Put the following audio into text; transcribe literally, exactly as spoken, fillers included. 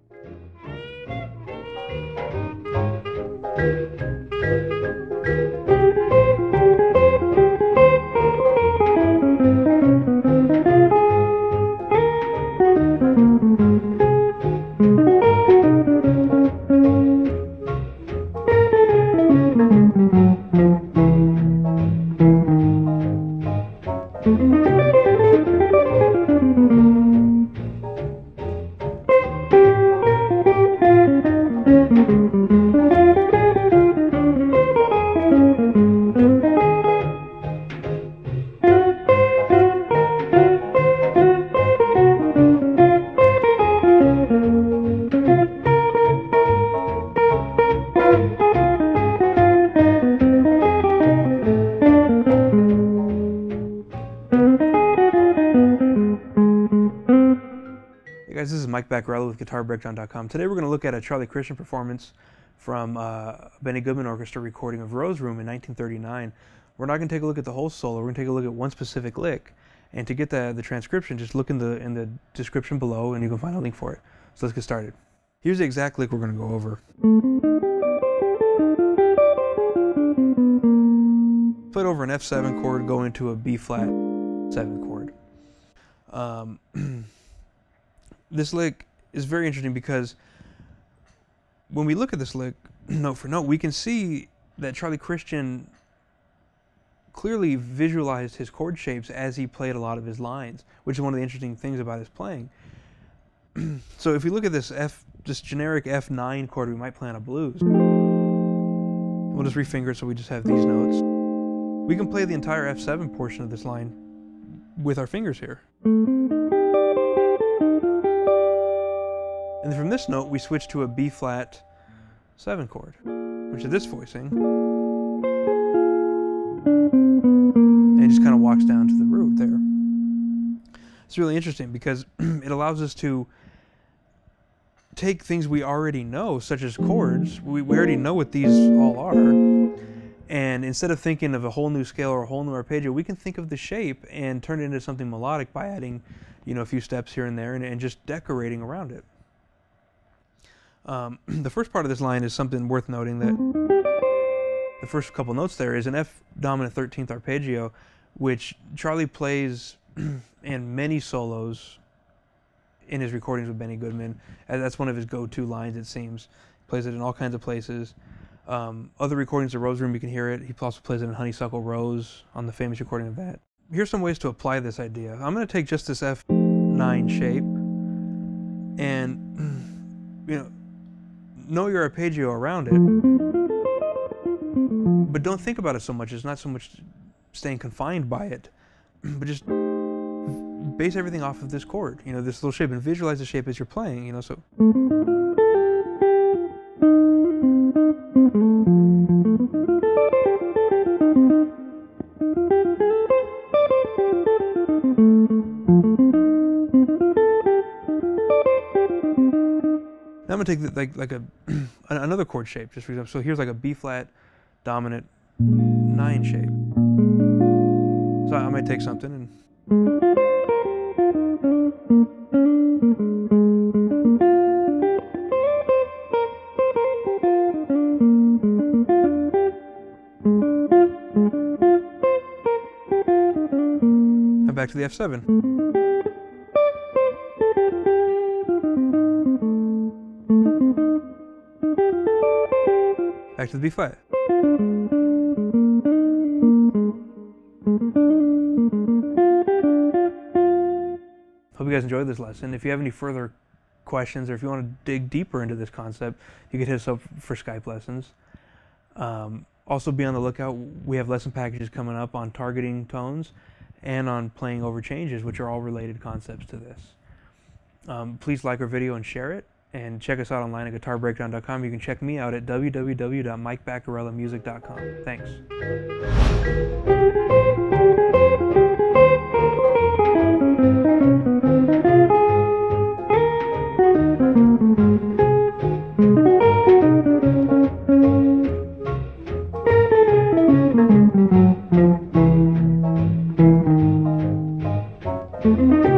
Guys, this is Mike Bacarella with Guitar Breakdown dot com. Today we're going to look at a Charlie Christian performance from uh, Benny Goodman Orchestra recording of Rose Room in nineteen thirty-nine. We're not going to take a look at the whole solo, we're going to take a look at one specific lick. And to get the, the transcription, just look in the, in the description below and you can find a link for it. So let's get started. Here's the exact lick we're going to go over. Played over an F seven chord, go into a B flat seven chord. Um, This lick is very interesting because when we look at this lick, note for note, we can see that Charlie Christian clearly visualized his chord shapes as he played a lot of his lines, which is one of the interesting things about his playing. So if we look at this F, this generic F nine chord we might play on a blues, we'll just refinger it so we just have these notes. We can play the entire F seven portion of this line with our fingers here. And then from this note, we switch to a B flat seven chord, which is this voicing. And it just kind of walks down to the root there. It's really interesting because it allows us to take things we already know, such as chords. We, we already know what these all are. And instead of thinking of a whole new scale or a whole new arpeggio, we can think of the shape and turn it into something melodic by adding, you know, a few steps here and there and, and just decorating around it. Um, the first part of this line is something worth noting, that the first couple notes there is an F dominant thirteenth arpeggio, which Charlie plays in many solos in his recordings with Benny Goodman. And that's one of his go-to lines, it seems. He plays it in all kinds of places. Um, other recordings of Rose Room, you can hear it. He also plays it in Honeysuckle Rose on the famous recording of that. Here's some ways to apply this idea. I'm going to take just this F nine shape and, you know, know your arpeggio around it, but don't think about it so much. It's not so much staying confined by it, but just base everything off of this chord, you know, this little shape, and visualize the shape as you're playing, you know, so. Now I'm going to take the, like, like a another chord shape, just for example. So here's like a B flat dominant nine shape. So I might take something and and back to the F seven. Back to the B flat. Hope you guys enjoyed this lesson. If you have any further questions or if you want to dig deeper into this concept, you can hit us up for Skype lessons. Um, also be on the lookout. We have lesson packages coming up on targeting tones and on playing over changes, which are all related concepts to this. Um, please like our video and share it. And check us out online at Guitar Breakdown dot com. You can check me out at w w w dot mike bacarella music dot com. Thanks. Thank you.